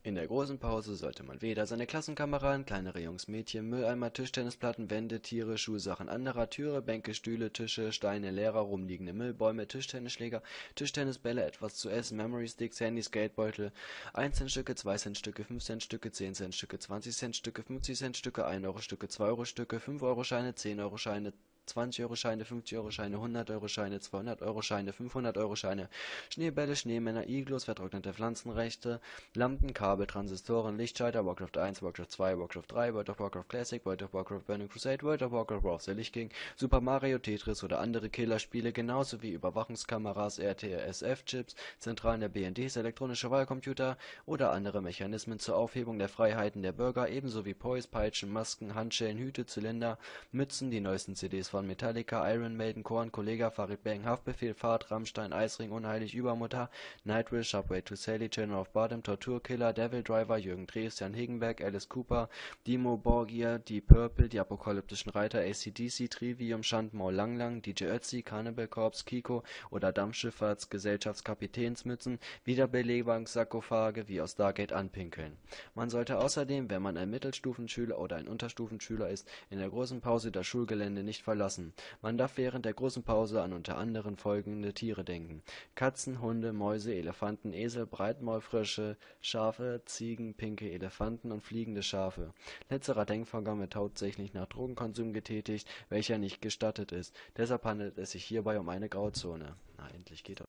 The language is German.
In der großen Pause sollte man weder seine Klassenkameraden, kleinere Jungs, Mädchen, Mülleimer, Tischtennisplatten, Wände, Tiere, Schulsachen anderer, Türe, Bänke, Stühle, Tische, Steine, Lehrer, rumliegende Müllbäume, Tischtennisschläger, Tischtennisbälle, etwas zu essen, Memory-Sticks, Handys, Geldbeutel, 1 Cent-Stücke, 2 Cent-Stücke, 5 Cent-Stücke, 10 Cent-Stücke, 20 Cent-Stücke, 50 Cent-Stücke, 1 Euro Stücke, 2 Euro Stücke, 5 Euro Scheine, 10 Euro Scheine, 20 Euro Scheine, 50 Euro Scheine, 100 Euro Scheine, 200 Euro Scheine, 500 Euro Scheine, Schneebälle, Schneemänner, Iglus, vertrocknete Pflanzenrechte, Lampen, Kabel, Transistoren, Lichtschalter, Warcraft 1, Warcraft 2, Warcraft 3, World of Warcraft Classic, World of Warcraft Burning Crusade, World of Warcraft War of the Lich King, Super Mario, Tetris oder andere Killerspiele, genauso wie Überwachungskameras, RTSF-Chips, Zentralen der BNDs, elektronische Wahlcomputer oder andere Mechanismen zur Aufhebung der Freiheiten der Bürger, ebenso wie Poys, Peitschen, Masken, Handschellen, Hüte, Zylinder, Mützen, die neuesten CDs von Metallica, Iron Maiden, Korn, Kollega, Farid Bang, Haftbefehl, Fahrt, Rammstein, Eisring, Unheilig, Übermutter, Nightwish, Subway to Sally, Children of Bodom, Torturkiller, Devil Driver, Jürgen Drews, Jan Hegenberg, Alice Cooper, Dimmu Borgir, Deep Purple, die Apokalyptischen Reiter, AC/DC, Trivium, Schandmaul Lang Lang, DJ Ötzi, Cannibal Corpse, Kiko oder Dampfschifffahrtsgesellschaftskapitänsmützen, Wiederbelebungssarkophage wie aus Stargate anpinkeln. Man sollte außerdem, wenn man ein Mittelstufenschüler oder ein Unterstufenschüler ist, in der großen Pause das Schulgelände nicht verlassen. Man darf während der großen Pause an unter anderem folgende Tiere denken: Katzen, Hunde, Mäuse, Elefanten, Esel, Breitmaulfrösche, Schafe, Ziegen, pinke Elefanten und fliegende Schafe. Letzterer Denkvorgang wird hauptsächlich nach Drogenkonsum getätigt, welcher nicht gestattet ist. Deshalb handelt es sich hierbei um eine Grauzone. Na, endlich geht das.